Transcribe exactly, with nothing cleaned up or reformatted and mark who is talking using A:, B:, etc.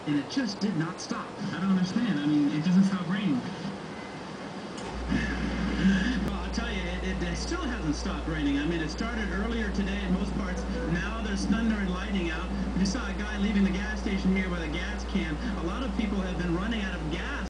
A: and it just did not stop.
B: I don't understand. I mean, it doesn't stop raining.
A: Well, I'll tell you, it, it, it still hasn't stopped raining. I mean, it started earlier today in most parts. Now there's thunder and lightning out. We just saw a guy leaving the gas station here with a gas can. A lot of people have been running out of gas.